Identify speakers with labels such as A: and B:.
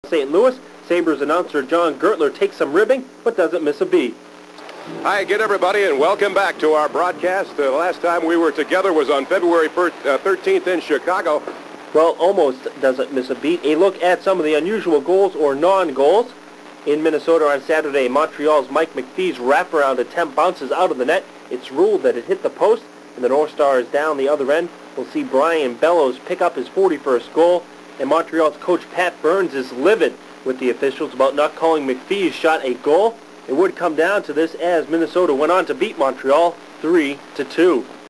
A: St. Louis. Sabres announcer John Gertler takes some ribbing, but doesn't miss a beat.
B: Hi again, everybody, and welcome back to our broadcast. The last time we were together was on February 13th in Chicago.
A: Well, almost doesn't miss a beat. A look at some of the unusual goals or non-goals. In Minnesota on Saturday, Montreal's Mike McPhee's wraparound attempt bounces out of the net. It's ruled that it hit the post, and the North Star is down the other end. We'll see Brian Bellows pick up his 41st goal, and Montreal's coach Pat Burns is livid with the officials about not calling McPhee's shot a goal. It would come down to this as Minnesota went on to beat Montreal 3-2.